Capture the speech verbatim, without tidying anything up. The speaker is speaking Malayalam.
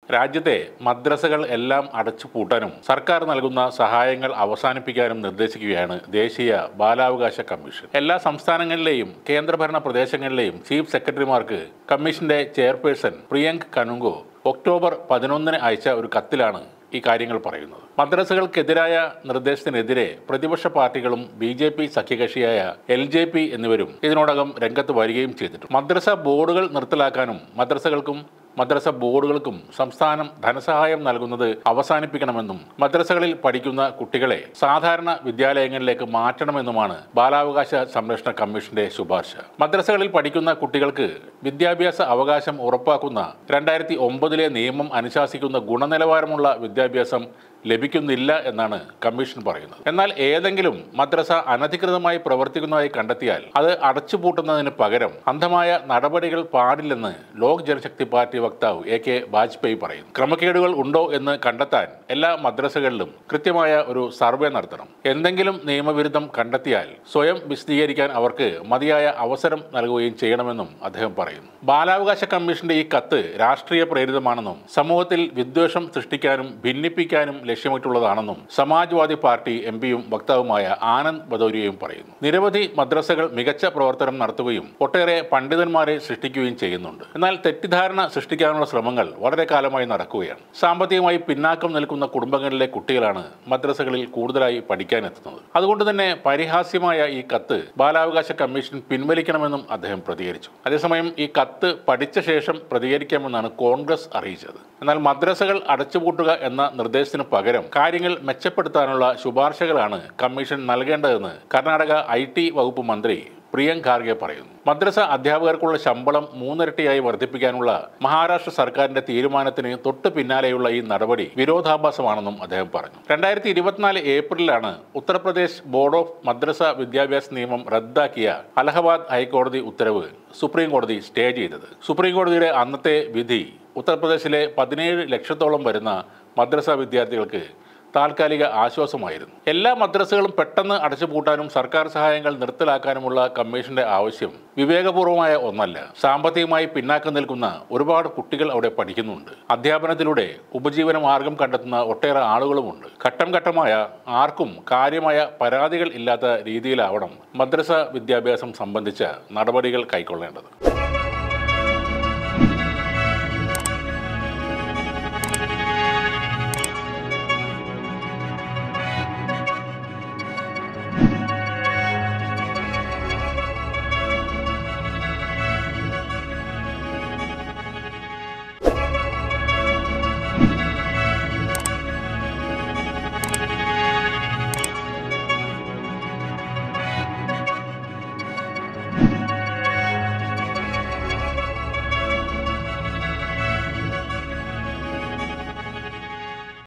രാജ്യത്തെ മദ്രസകൾ എല്ലാം അടച്ചുപൂട്ടാനും സർക്കാർ നൽകുന്ന സഹായങ്ങൾ അവസാനിപ്പിക്കാനും നിർദ്ദേശിക്കുകയാണ് ദേശീയ ബാലാവകാശ കമ്മീഷൻ. എല്ലാ സംസ്ഥാനങ്ങളിലെയും കേന്ദ്രഭരണ പ്രദേശങ്ങളിലെയും ചീഫ് സെക്രട്ടറിമാർക്ക് കമ്മീഷന്റെ ചെയർപേഴ്സൺ പ്രിയങ്ക് കനുങ്കോ ഒക്ടോബർ പതിനൊന്നിന് അയച്ച ഒരു കത്തിലാണ് ഈ കാര്യങ്ങൾ പറയുന്നത്. മദ്രസകൾക്കെതിരായ നിർദ്ദേശത്തിനെതിരെ പ്രതിപക്ഷ പാർട്ടികളും ബി ജെ പി സഖ്യകക്ഷിയായ എൽ ജെ പി എന്നിവരും ഇതിനോടകം രംഗത്ത് വരികയും ചെയ്തിട്ടുണ്ട്. മദ്രസ ബോർഡുകൾ നിർത്തലാക്കാനും മദ്രസകൾക്കും മദ്രസ ബോർഡുകൾക്കും സംസ്ഥാനം ധനസഹായം നൽകുന്നത് അവസാനിപ്പിക്കണമെന്നും മദ്രസകളിൽ പഠിക്കുന്ന കുട്ടികളെ സാധാരണ വിദ്യാലയങ്ങളിലേക്ക് മാറ്റണമെന്നുമാണ് ബാലാവകാശ സംരക്ഷണ കമ്മീഷന്റെ ശുപാർശ. മദ്രസകളിൽ പഠിക്കുന്ന കുട്ടികൾക്ക് വിദ്യാഭ്യാസ അവകാശം ഉറപ്പാക്കുന്ന രണ്ടായിരത്തി ഒമ്പതിലെ നിയമം അനുശാസിക്കുന്ന ഗുണനിലവാരമുള്ള വിദ്യാഭ്യാസം ലഭിക്കുന്നില്ല എന്നാണ് കമ്മീഷൻ പറയുന്നത്. എന്നാൽ ഏതെങ്കിലും മദ്രസ അനധികൃതമായി പ്രവർത്തിക്കുന്നതായി കണ്ടെത്തിയാൽ അത് അടച്ചുപൂട്ടുന്നതിന് പകരം അന്ധമായ നടപടികൾ പാടില്ലെന്ന് ലോക് ജനശക്തി പാർട്ടി വക്താവ് എ കെ വാജ്പേയി പറയുന്നു. ക്രമക്കേടുകൾ ഉണ്ടോ എന്ന് കണ്ടെത്താൻ എല്ലാ മദ്രസകളിലും കൃത്യമായ ഒരു സർവേ നടത്തണം. എന്തെങ്കിലും നിയമവിരുദ്ധം കണ്ടെത്തിയാൽ സ്വയം വിശദീകരിക്കാൻ അവർക്ക് മതിയായ അവസരം നൽകുകയും ചെയ്യണമെന്നും അദ്ദേഹം പറയുന്നു. ബാലാവകാശ കമ്മീഷന്റെ ഈ കത്ത് രാഷ്ട്രീയ പ്രേരിതമാണെന്നും സമൂഹത്തിൽ വിദ്വേഷം സൃഷ്ടിക്കാനും ഭിന്നിപ്പിക്കാനും ലക്ഷ്യമിട്ടുള്ളതാണെന്നും സമാജ്വാദി പാർട്ടി എം പിയും വക്താവുമായ ആനന്ദ് ഭദൌരിയയും പറയുന്നു. നിരവധി മദ്രസകൾ മികച്ച പ്രവർത്തനം നടത്തുകയും ഒട്ടേറെ പണ്ഡിതന്മാരെ സൃഷ്ടിക്കുകയും ചെയ്യുന്നുണ്ട്. എന്നാൽ തെറ്റിദ്ധാരണ സൃഷ്ടിക്കാനുള്ള ശ്രമങ്ങൾ വളരെ കാലമായി നടക്കുകയാണ്. സാമ്പത്തികമായി പിന്നാക്കം നിൽക്കുന്ന കുടുംബങ്ങളിലെ കുട്ടികളാണ് മദ്രസകളിൽ കൂടുതലായി പഠിക്കാനെത്തുന്നത്. അതുകൊണ്ട് തന്നെ പരിഹാസ്യമായ ഈ കത്ത് ബാലാവകാശ കമ്മീഷൻ പിൻവലിക്കണമെന്നും അദ്ദേഹം പ്രതികരിച്ചു. അതേസമയം ഈ കത്ത് പഠിച്ച ശേഷം പ്രതികരിക്കാമെന്നാണ് കോൺഗ്രസ് അറിയിച്ചത്. എന്നാൽ മദ്രസകൾ അടച്ചുപൂട്ടുക എന്ന നിർദ്ദേശത്തിന് പകരം കാര്യങ്ങൾ മെച്ചപ്പെടുത്താനുള്ള ശുപാർശകളാണ് കമ്മീഷൻ നൽകേണ്ടതെന്ന് കർണാടക ഐ ടി വകുപ്പ് മന്ത്രി പ്രിയങ്ക് ഖാർഗെ പറയുന്നു. മദ്രസ അധ്യാപകർക്കുള്ള ശമ്പളം മൂന്നിരട്ടിയായി വർദ്ധിപ്പിക്കാനുള്ള മഹാരാഷ്ട്ര സർക്കാരിന്റെ തീരുമാനത്തിന് തൊട്ടു പിന്നാലെയുള്ള ഈ നടപടി വിരോധാഭാസമാണെന്നും അദ്ദേഹം പറഞ്ഞു. രണ്ടായിരത്തി ഇരുപത്തിനാല് ഏപ്രിലാണ് ഉത്തർപ്രദേശ് ബോർഡ് ഓഫ് മദ്രസ വിദ്യാഭ്യാസ നിയമം റദ്ദാക്കിയ അലഹബാദ് ഹൈക്കോടതി ഉത്തരവ് സുപ്രീം കോടതി സ്റ്റേ ചെയ്തത്. സുപ്രീം കോടതിയുടെ അന്നത്തെ വിധി ഉത്തർപ്രദേശിലെ പതിനേഴ് ലക്ഷത്തോളം വരുന്ന മദ്രസ വിദ്യാർത്ഥികൾക്ക് താൽക്കാലിക ആശ്വാസമായിരുന്നു. എല്ലാ മദ്രസകളും പെട്ടെന്ന് അടച്ചുപൂട്ടാനും സർക്കാർ സഹായങ്ങൾ നിർത്തലാക്കാനുമുള്ള കമ്മീഷന്റെ ആവശ്യം വിവേകപൂർവമായ ഒന്നല്ല. സാമ്പത്തികമായി പിന്നാക്കം നിൽക്കുന്ന ഒരുപാട് കുട്ടികൾ അവിടെ പഠിക്കുന്നുണ്ട്. അധ്യാപനത്തിലൂടെ ഉപജീവന മാർഗം കണ്ടെത്തുന്ന ഒട്ടേറെ ആളുകളുമുണ്ട്. ഘട്ടം ഘട്ടമായ ആർക്കും കാര്യമായ പരാതികൾ ഇല്ലാത്ത രീതിയിലാവണം മദ്രസ വിദ്യാഭ്യാസം സംബന്ധിച്ച നടപടികൾ കൈക്കൊള്ളേണ്ടത്.